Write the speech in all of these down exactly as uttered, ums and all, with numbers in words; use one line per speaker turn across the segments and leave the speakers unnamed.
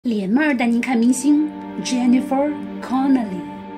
脸妹儿带您看明星 Jennifer Connelly。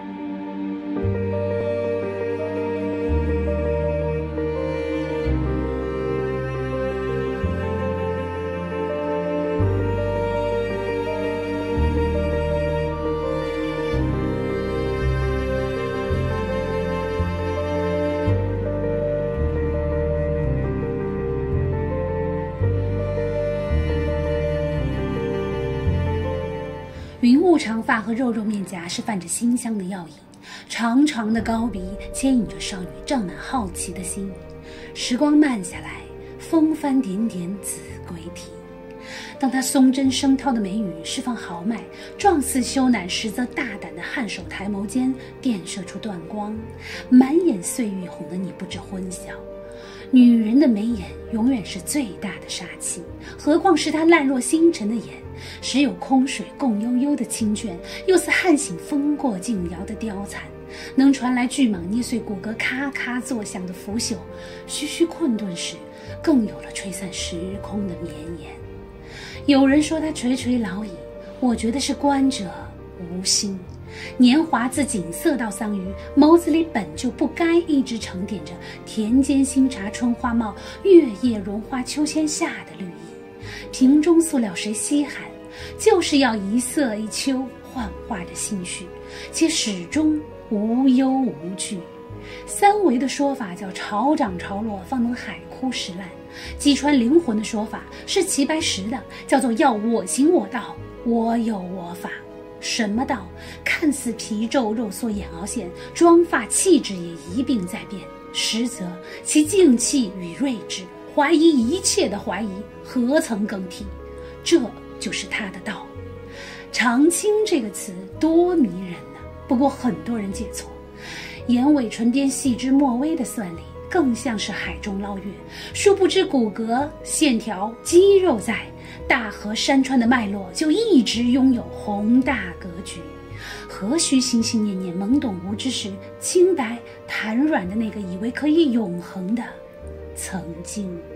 云雾长发和肉肉面颊是泛着馨香的药引，长长的高鼻牵引着少女胀满好奇的心。时光慢下来，风帆点点子规啼。当她松针声涛的眉宇释放豪迈，状似羞赧实则大胆的颔首抬眸间电射出断光，满眼岁月哄得你不知昏晓。女人的眉眼永远是最大的杀气，何况是她烂若星辰的眼，时有空水共悠悠的清倦，又似撼醒风过境摇的貂蝉，能传来巨蟒捏碎骨骼咔咔作响的腐朽，徐徐困顿时更有了吹散时空的绵延。有人说她垂垂老矣，我觉得是观者无心。年华自锦瑟到桑榆，眸子里本就不该一直沉淀着田间新茶春花茂，月夜荣花秋千下的绿意。瓶中塑料谁稀罕，就是要一色一秋幻化着心绪，且始终无忧无惧。三维的说法叫潮涨潮落，方能海枯石烂；击穿灵魂的说法是齐白石的，叫做要我行我道，我有我法。什么道？看似皮皱肉缩眼凹陷，妆发气质也一并在变，实则其静气与睿智，怀疑一切的怀疑何曾更替？这就是他的道。长青这个词多迷人呢、啊，不过很多人解错，眼尾唇边细枝末微的算理更像是海中捞月，殊不知骨骼线条肌肉在，大河山川的脉络就一直拥有宏大格局。何须心心念念懵懂无知时，清白袒软的那个以为可以永恒的曾经。